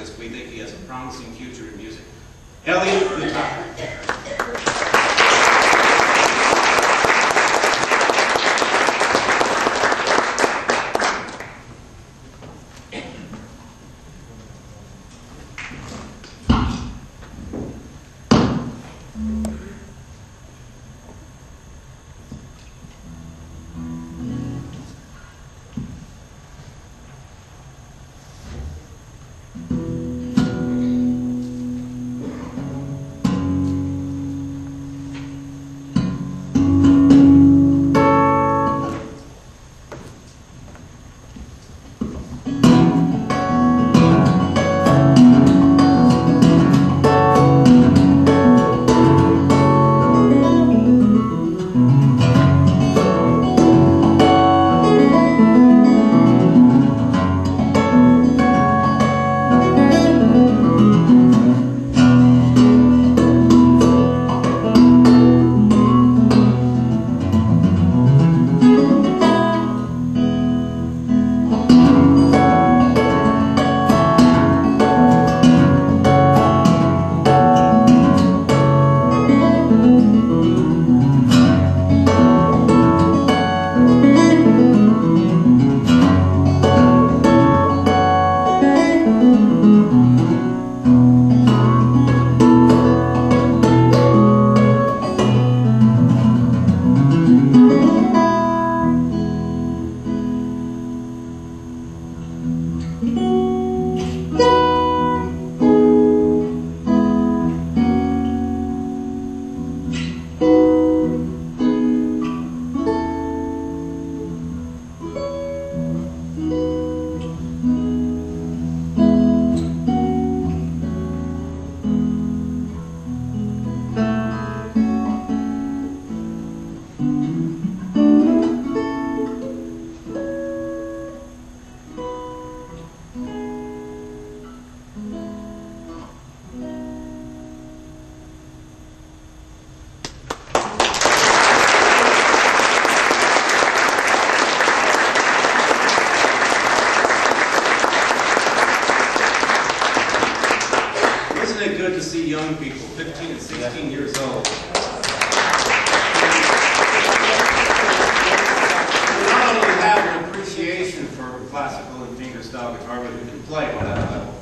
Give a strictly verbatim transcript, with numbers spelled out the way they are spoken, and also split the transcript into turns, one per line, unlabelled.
because we think he has a promising future in music. Elliot Guitar. Good to see young people, fifteen and sixteen years old. Not only have an appreciation for classical and fingerstyle guitar, but who can play on that level.